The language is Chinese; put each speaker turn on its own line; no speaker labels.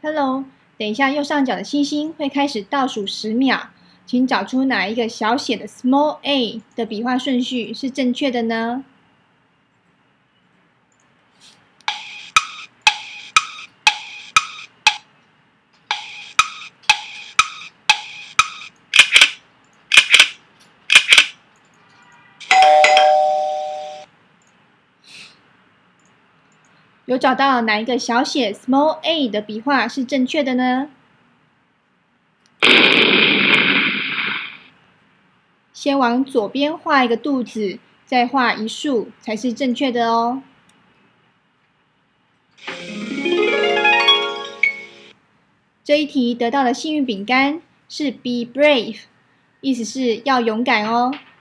Hello，等一下右上角的星星会开始倒数10秒，请找出哪一个小写的 small a 的笔画顺序是正确的呢？有找到哪一个小写 small a 的笔画是正确的呢？先往左边画一个肚子，再画一竖才是正确的哦。这一题得到的幸运饼干是 Be brave， 意思是要勇敢哦。